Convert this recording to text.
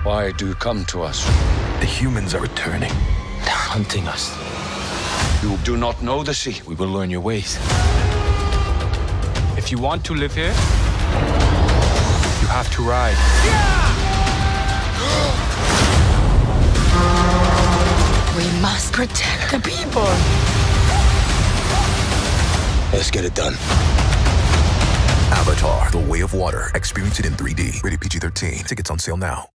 Why do you come to us? The humans are returning. They're hunting us. You do not know the sea. We will learn your ways. If you want to live here, you have to ride. We must protect the people. Let's get it done. Avatar: The Way of Water. Experience it in 3D. Rated PG-13. Tickets on sale now.